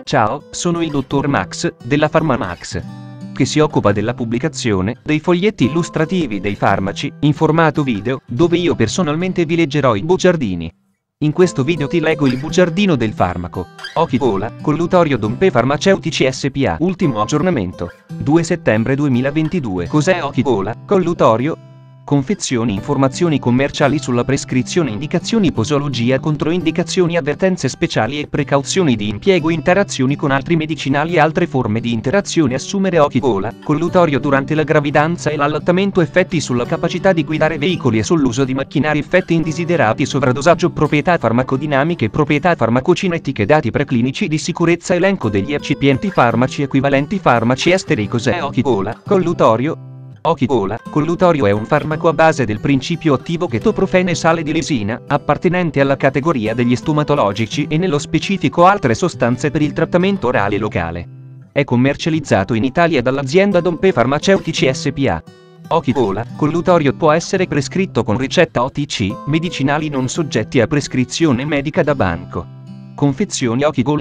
Ciao, sono il dottor Max, della PharmaMax, che si occupa della pubblicazione dei foglietti illustrativi dei farmaci, in formato video, dove io personalmente vi leggerò i bugiardini. In questo video ti leggo il bugiardino del farmaco. Ochi-Cola, Collutorio Dompe Farmaceutici SpA. Ultimo aggiornamento. 2 settembre 2022. Cos'è Ochi-Cola, Collutorio? Confezioni, informazioni commerciali sulla prescrizione, indicazioni, posologia, controindicazioni, avvertenze speciali e precauzioni di impiego, interazioni con altri medicinali e altre forme di interazione. Assumere Ochi-Cola, Collutorio durante la gravidanza e l'allattamento, effetti sulla capacità di guidare veicoli e sull'uso di macchinari, effetti indesiderati, sovradosaggio, proprietà farmacodinamiche, proprietà farmacocinetiche, dati preclinici di sicurezza, elenco degli eccipienti, farmaci equivalenti, farmaci esteri. Cos'è Ochi-Cola, Collutorio? Ochi-Cola, Collutorio è un farmaco a base del principio attivo chetoprofene sale di lisina, appartenente alla categoria degli stomatologici e nello specifico altre sostanze per il trattamento orale locale. È commercializzato in Italia dall'azienda Dompe Farmaceutici SpA. Ochi-Cola, Collutorio può essere prescritto con ricetta OTC, medicinali non soggetti a prescrizione medica da banco. Confezioni Ochi-Cola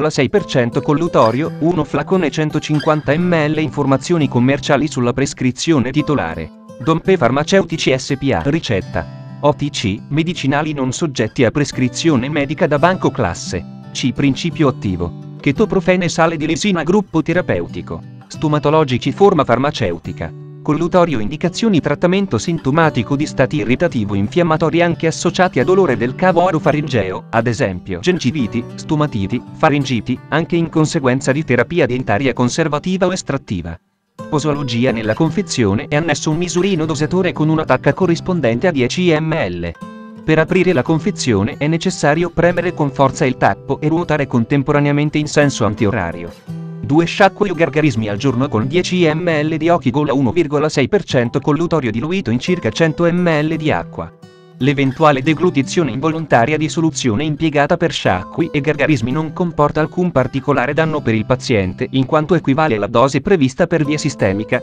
1,6% Collutorio, 1 flacone 150 ml. Informazioni commerciali sulla prescrizione titolare. Dompe Farmaceutici SpA. Ricetta OTC, medicinali non soggetti a prescrizione medica da banco. Classe C. Principio attivo chetoprofene sale di lisina. Gruppo terapeutico stomatologici. Forma farmaceutica Collutorio. Indicazioni: trattamento sintomatico di stati irritativo infiammatori anche associati a dolore del cavo orofaringeo, ad esempio gengiviti, stomatiti, faringiti, anche in conseguenza di terapia dentaria conservativa o estrattiva. Posologia: nella confezione è annesso un misurino dosatore con una tacca corrispondente a 10 ml. Per aprire la confezione è necessario premere con forza il tappo e ruotare contemporaneamente in senso antiorario. 2 sciacquui o gargarismi al giorno con 10 ml di Ochi-Cola 1,6% Collutorio diluito in circa 100 ml di acqua. L'eventuale deglutizione involontaria di soluzione impiegata per sciacqui e gargarismi non comporta alcun particolare danno per il paziente, in quanto equivale alla dose prevista per via sistemica,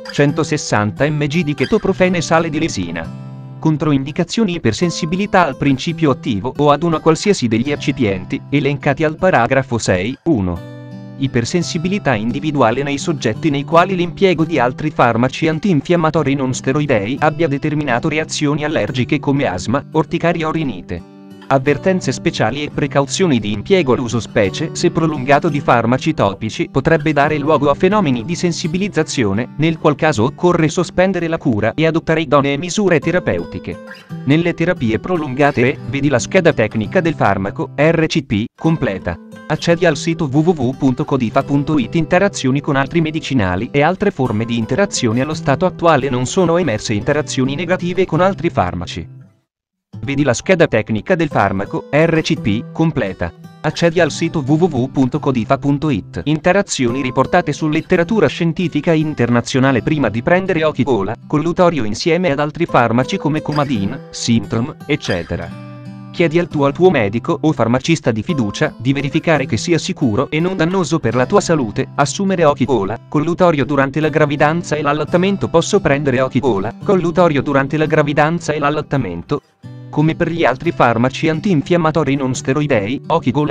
160 mg di chetoprofene sale di lisina. Controindicazioni: ipersensibilità al principio attivo o ad uno qualsiasi degli eccipienti, elencati al paragrafo 6.1. Ipersensibilità individuale nei soggetti nei quali l'impiego di altri farmaci antinfiammatori non steroidei abbia determinato reazioni allergiche come asma, orticaria o rinite. Avvertenze speciali e precauzioni di impiego: l'uso, specie se prolungato, di farmaci topici potrebbe dare luogo a fenomeni di sensibilizzazione, nel qual caso occorre sospendere la cura e adottare idonee misure terapeutiche. Nelle terapie prolungate vedi la scheda tecnica del farmaco, RCP, completa. Accedi al sito www.codifa.it. Interazioni con altri medicinali e altre forme di interazione. Allo stato attuale non sono emerse interazioni negative con altri farmaci. Vedi la scheda tecnica del farmaco, RCP, completa. Accedi al sito www.codifa.it. Interazioni riportate su letteratura scientifica internazionale. Prima di prendere Ochi-Cola, Collutorio insieme ad altri farmaci come Coumadin, Symptom, eccetera. Chiedi al tuo medico o farmacista di fiducia di verificare che sia sicuro e non dannoso per la tua salute. Assumere Ochi-Cola, Collutorio durante la gravidanza e l'allattamento. Posso prendere Ochi-Cola, Collutorio durante la gravidanza e l'allattamento? Come per gli altri farmaci antinfiammatori non steroidei, Ochi-Cola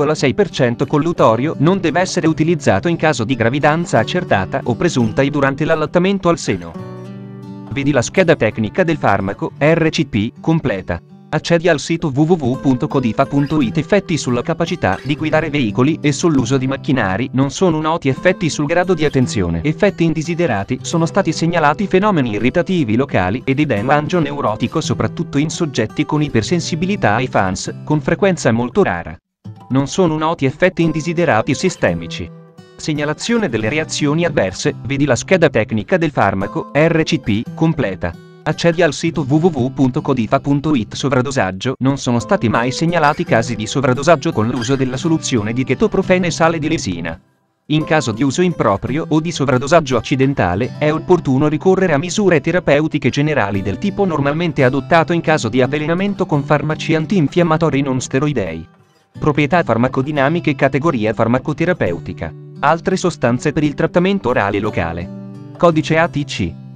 1,6% Collutorio non deve essere utilizzato in caso di gravidanza accertata o presunta e durante l'allattamento al seno. Vedi la scheda tecnica del farmaco, RCP, completa. Accedi al sito www.codifa.it. Effetti sulla capacità di guidare veicoli e sull'uso di macchinari. Non sono noti effetti sul grado di attenzione. Effetti indesiderati: sono stati segnalati fenomeni irritativi locali ed edema angioneurotico soprattutto in soggetti con ipersensibilità ai FANS, con frequenza molto rara. Non sono noti effetti indesiderati sistemici. Segnalazione delle reazioni avverse: vedi la scheda tecnica del farmaco, RCP, completa. Accedi al sito www.codifa.it. Sovradosaggio: non sono stati mai segnalati casi di sovradosaggio con l'uso della soluzione di chetoprofene sale di lisina. In caso di uso improprio o di sovradosaggio accidentale, è opportuno ricorrere a misure terapeutiche generali del tipo normalmente adottato in caso di avvelenamento con farmaci antinfiammatori non steroidei. Proprietà farmacodinamiche. Categoria farmacoterapeutica. Altre sostanze per il trattamento orale locale. Codice ATC.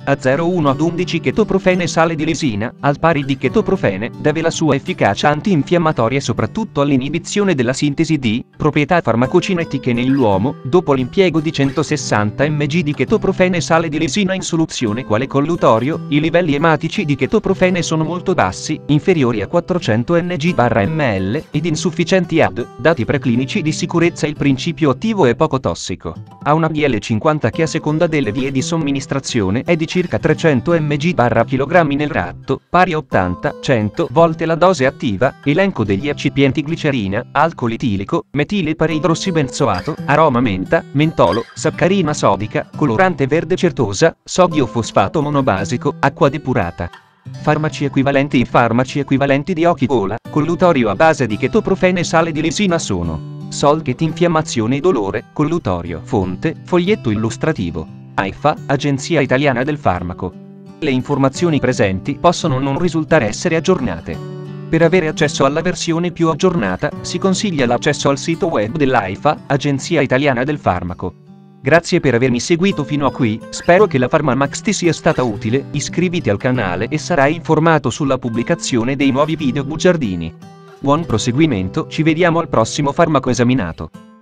A 0,1 ad 11 chetoprofene sale di lisina, al pari di chetoprofene, deve la sua efficacia antinfiammatoria soprattutto all'inibizione della sintesi di proprietà farmacocinetiche nell'uomo, dopo l'impiego di 160 mg di chetoprofene sale di lisina in soluzione quale collutorio. I livelli ematici di chetoprofene sono molto bassi, inferiori a 400 ng/ml, ed insufficienti ad dati preclinici di sicurezza. Il principio attivo è poco tossico. Ha una BL50 che a seconda delle vie di somministrazione è di circa 300 mg/kg nel ratto, pari a 80-100 volte la dose attiva. Elenco degli eccipienti: glicerina, alcol etilico, metile paridrossibenzoato, aroma menta, mentolo, saccarina sodica, colorante verde certosa, sodio fosfato monobasico, acqua depurata. Farmaci equivalenti. I farmaci equivalenti di Oki-Kola, collutorio a base di chetoprofene sale di lisina sono Solket infiammazione e dolore, collutorio. Fonte, foglietto illustrativo. AIFA, Agenzia Italiana del Farmaco. Le informazioni presenti possono non risultare essere aggiornate. Per avere accesso alla versione più aggiornata, si consiglia l'accesso al sito web dell'AIFA, Agenzia Italiana del Farmaco. Grazie per avermi seguito fino a qui, spero che la PharmaMax ti sia stata utile. Iscriviti al canale e sarai informato sulla pubblicazione dei nuovi video bugiardini. Buon proseguimento, ci vediamo al prossimo farmaco esaminato.